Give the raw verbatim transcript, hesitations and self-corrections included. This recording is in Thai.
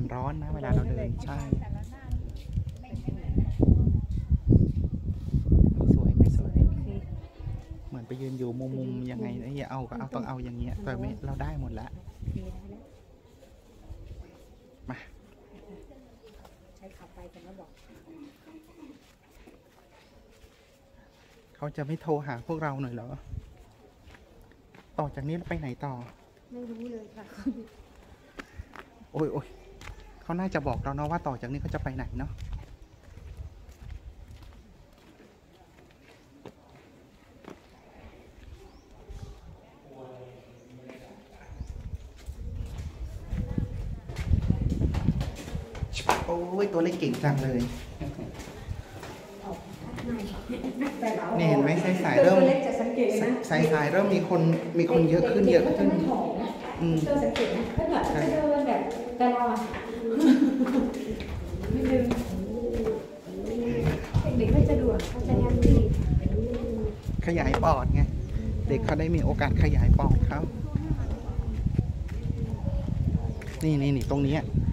ร้อนนะเวลาเราเดินใช่ไม่สวยไม่สวยเหมือนไปยืนอยู่มุมมุมยังไงนะอย่าเอาก็เอาต้องเอาอย่างเงี้ยแต่ไม่เราได้หมดแล้วมาใช้ขับไปกันแล้วบอกเขาจะไม่โทรหาพวกเราหน่อยเหรอต่อจากนี้ไปไหนต่อไม่รู้เลยค่ะโอ้ยโอ้ยเขาน่าจะบอกเราเนาะว่าต่อจากนี้เขาจะไปไหนเนาะโอ้ยตัวเล็กเก่งจังเลยนี่เห็นไหมสายสายเริ่มสายสายเริ่มมีคนมีคนเยอะขึ้นเยอะขึ้นอืมสังเกตนะถ้าแบบถ้าเดินแบบแต่เราอ่ะนิดนึงเด็กๆก็จะดูเขาจะแฮปปี้ขยายปอดไงเด็กเขาได้มีโอกาสขยายปอดเขานี่นี่นี่ตรงนี้